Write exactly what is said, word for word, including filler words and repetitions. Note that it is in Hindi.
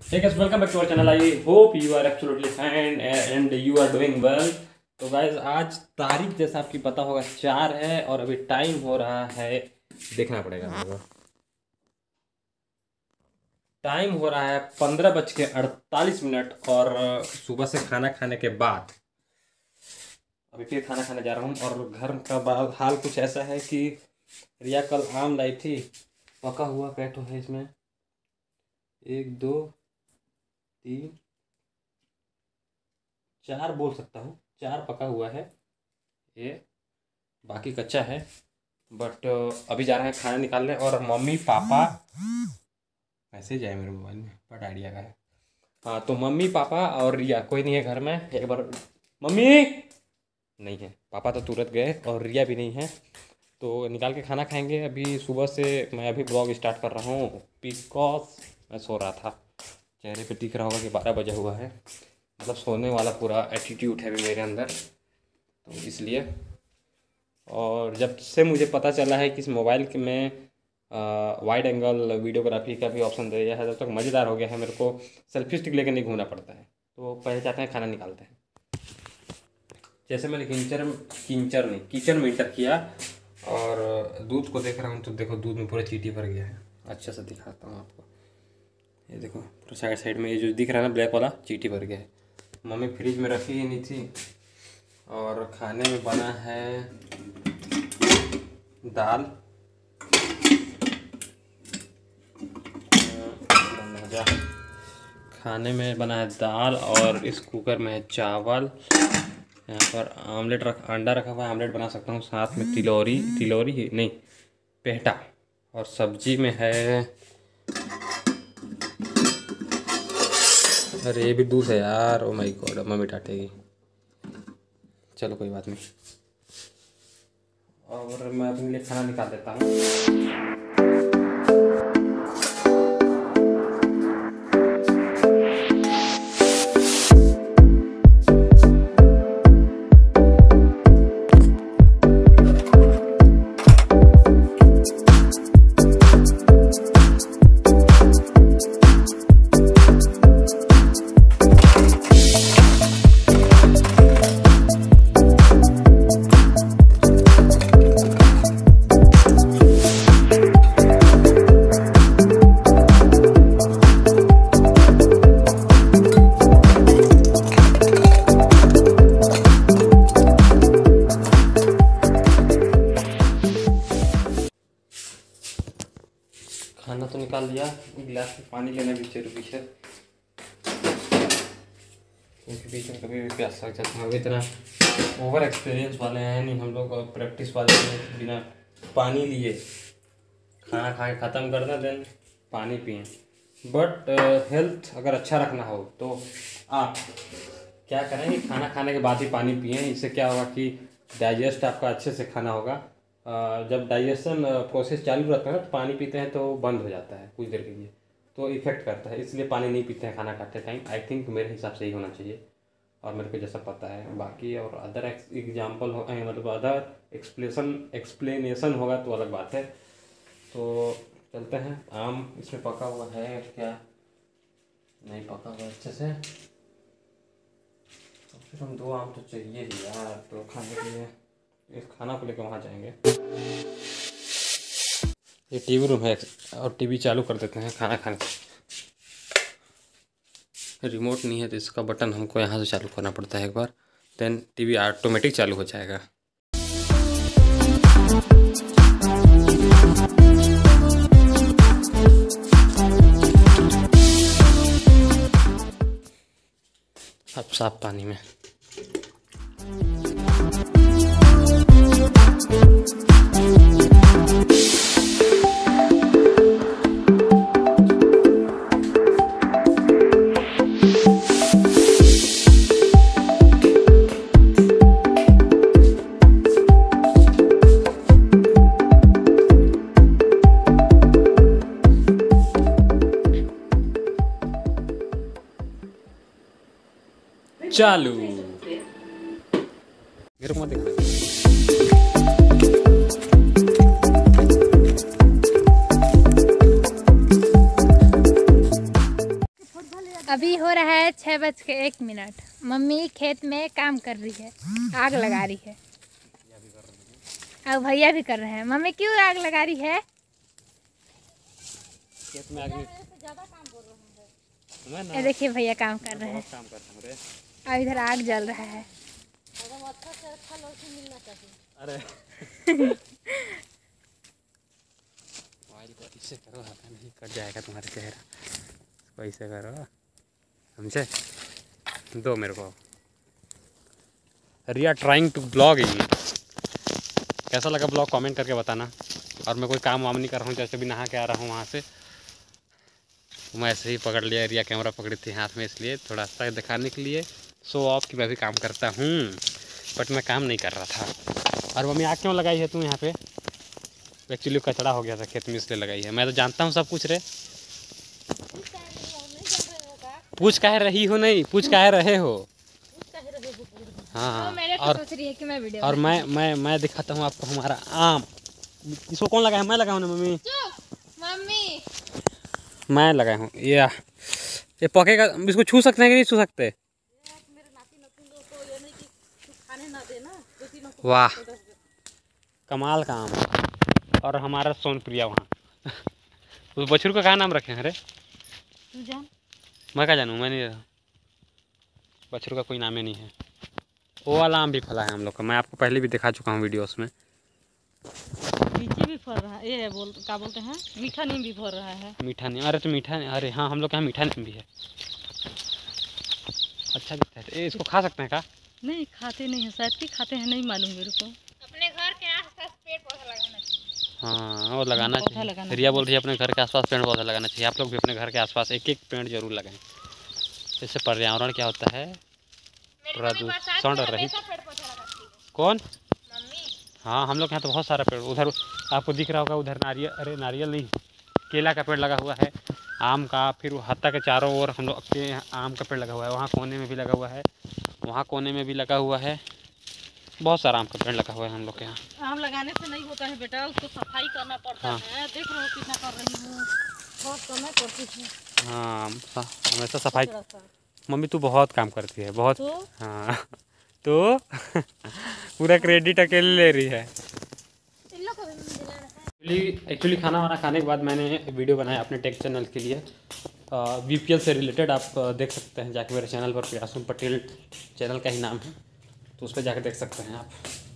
Hey guys, welcome back to our channel. I hope you are absolutely fine and you are doing well. तो guys आज तारीख जैसा आपकी पता होगा चार है और अभी टाइम हो रहा है, देखना पड़ेगा मेरे को। टाइम हो रहा है पंद्रह बज के अड़तालीस मिनट और सुबह से खाना खाने के बाद अभी फिर खाना खाने जा रहा हूँ। और घर का हाल कुछ ऐसा है कि रिया कल आम लाई थी, पका हुआ कैटो है इसमें, एक दो तीन चार बोल सकता हूँ, चार पका हुआ है, ये बाकी कच्चा है। बट अभी जा रहे हैं खाना निकालने। और मम्मी पापा मैसेज आया मेरे मोबाइल में, बट आइडिया का है। हाँ तो मम्मी पापा और रिया, कोई नहीं है घर में। एक बार मम्मी नहीं है, पापा तो तुरंत गए और रिया भी नहीं है, तो निकाल के खाना खाएंगे। अभी सुबह से मैं अभी ब्लॉग स्टार्ट कर रहा हूँ बिकॉज मैं सो रहा था। चेहरे पे दिख रहा होगा कि बारह बजा हुआ है, मतलब सोने वाला पूरा एटीट्यूड है अभी मेरे अंदर, तो इसलिए। और जब से मुझे पता चला है कि इस मोबाइल के में वाइड एंगल वीडियोग्राफी का भी ऑप्शन दे दिया है, तब तक मज़ेदार हो गया है। मेरे को सेल्फी स्टिक लेकर नहीं घूमना पड़ता है। तो पहले जाते हैं खाना निकालते हैं। जैसे मैंने किंचर किंचर नहीं किचन में इंटर किया और दूध को देख रहा हूँ, तो देखो दूध में पूरा चींटी भर गया है। अच्छा सा दिखाता हूँ आपको, ये देखो पूरा साइड साइड में ये जो दिख रहा है ना ब्लैक वाला, चींटी भर गया है। मम्मी फ्रिज में रखी ही नहीं थी। और खाने में बना है दाल, खाने में बना है दाल और इस कुकर में है चावल। यहाँ पर आमलेट रख अंडा रखा हुआ है, आमलेट बना सकता हूँ। साथ में तिलौरी तिलौरी ही नहीं पेहटा। और सब्जी में है, अरे ये भी दूध है यार, ओ माय गॉड, मम्मी डांटेगी। चलो कोई बात नहीं। और मैं अपने लिए खाना निकाल देता हूँ। खाना तो निकाल दिया, गिलास में पानी लेना भी जरूरी है, क्योंकि बीच में कभी भी प्यास लग जाता है। अभी इतना ओवर एक्सपीरियंस वाले हैं नहीं हम लोग, और प्रैक्टिस वाले हैं। बिना पानी लिए खाना खा के ख़त्म करना, देन पानी पिएं। बट हेल्थ अगर अच्छा रखना हो तो आप क्या करें कि खाना खाने के बाद ही पानी पिएं। इससे क्या होगा कि डाइजेस्ट आपका अच्छे से खाना होगा। जब डाइजेशन प्रोसेस चालू रहता है ना, तो पानी पीते हैं तो बंद हो जाता है कुछ देर के लिए, तो इफ़ेक्ट करता है। इसलिए पानी नहीं पीते हैं खाना खाते टाइम। आई थिंक मेरे हिसाब से ही होना चाहिए, और मेरे को जैसा पता है। बाकी और अदर एग्जाम्पल हो, मतलब अदर एक्सप्लेशन एक्सप्लेनेशन होगा तो अलग बात है। तो चलते हैं। आम इसमें पका हुआ है क्या, नहीं पका हुआ अच्छे से, तो फिर हम दो आम तो चाहिए ही यार, तो खाने के लिए इस खाना को लेकर वहाँ जाएंगे। ये टीवी रूम है और टीवी चालू कर देते हैं खाना खाने। रिमोट नहीं है तो इसका बटन हमको यहाँ से चालू करना पड़ता है एक बार, देन टीवी ऑटोमेटिक चालू हो जाएगा। अब साफ पानी में चालू। मेरे को देखना अभी हो रहा है छः बज के एक मिनट। मम्मी खेत में काम कर रही है, आग लगा रही है। और भैया भी कर रहे हैं। मम्मी क्यों आग लगा रही है? खेत में आग नहीं। ये देखिए भैया काम कर रहे हैं काम करता हूँ रे। और इधर आग जल रहा है। अरे मोबाइल को ऐसे करो, हल्का नहीं कट जाएगा तुम्हारा चेहरा। इसको ऐसे करो, समझे? दो मेरे को। रिया ट्राइंग टू ब्लॉग ये। कैसा लगा ब्लॉग कमेंट करके बताना। और मैं कोई काम वाम नहीं कर रहा हूँ, जैसे भी नहा के आ रहा हूँ वहाँ से, मैं ऐसे ही पकड़ लिया। रिया कैमरा पकड़ी थी हाथ में, इसलिए थोड़ा सा दिखाने के लिए शो ऑफ कि मैं भी काम करता हूँ, बट मैं काम नहीं कर रहा था। और मम्मी आग क्यों लगाई है तू यहाँ पे? एक्चुअली कचरा हो गया था खेत में, इसलिए लगाई है। मैं तो जानता हूँ सब कुछ रे। पूछ कह रही हो? नहीं पूछ कह रहे हो? हाँ। और सोच रही है कि मैं वीडियो और मैं मैं मैं दिखाता हूँ आपको हमारा आम। इसको कौन लगाया? मैं लगाऊँ ना मम्मी? मम्मी मैं लगाया हूँ। ये ये पकेगा, इसको छू सकते हैं कि नहीं छू सकते? वाह कमाल का आम। और हमारा सोनप्रिया वहाँ उस बछरू का क्या नाम रखे हैं? अरे तू जान। मैं क्या जानूँ, मैं नहीं, बछरू का कोई नाम ही नहीं है। वो वाला आम भी फला है हम लोग का, मैं आपको पहले भी दिखा चुका हूँ वीडियोस में। लीची भी फल रहा है, ये बोल क्या बोलते हैं, मीठा नीम भी फल रहा है। मीठा नीम? अरे तो मीठा, अरे हाँ हम लोग के यहाँ मीठा नीम भी है। अच्छा दिखता है। ए, इसको खा सकते हैं क्या? नहीं खाते नहीं है शायद, कि खाते हैं नहीं मालूम मेरे को। अपने घर के आसपास पेड़ पौधा लगाना चाहिए। हाँ वो लगाना चाहिए। लगाना रिया बोल रही है अपने घर के आसपास पेड़ पौधा लगाना चाहिए। आप लोग भी अपने घर के आसपास एक एक पेड़ जरूर लगाएं। इससे पर्यावरण क्या होता है, प्रदूषण रहित। कौन? हाँ हम लोग यहाँ तो बहुत सारा पेड़, उधर आपको दिख रहा होगा, उधर नारियल, अरे नारियल नहीं, केला का पेड़ लगा हुआ है, आम का, फिर हत्ता के चारों ओर हम लोग के आम का पेड़ लगा हुआ है। वहाँ कोने में भी लगा हुआ है, वहाँ कोने में भी लगा हुआ है, बहुत सारा आम का पेड़ लगा हुआ है हम लोग के यहाँ। आम लगाने से नहीं होता है बेटा, उसको सफाई करना पड़ता हाँ। है। देख रहे हो कितना कर रही हूँ, बहुत समय करती हूँ। हाँ हमेशा सफाई। मम्मी तू बहुत काम करती है, बहुत। तो हाँ तो पूरा क्रेडिट अकेले ले रही है। एक्चुअली खाना वाना खाने के बाद मैंने वीडियो बनाया अपने टेक चैनल के लिए, वी पी एल से रिलेटेड। आप देख सकते हैं जाके मेरे चैनल पर, प्रयासुम पटेल चैनल का ही नाम है, तो उस पर जाकर देख सकते हैं आप।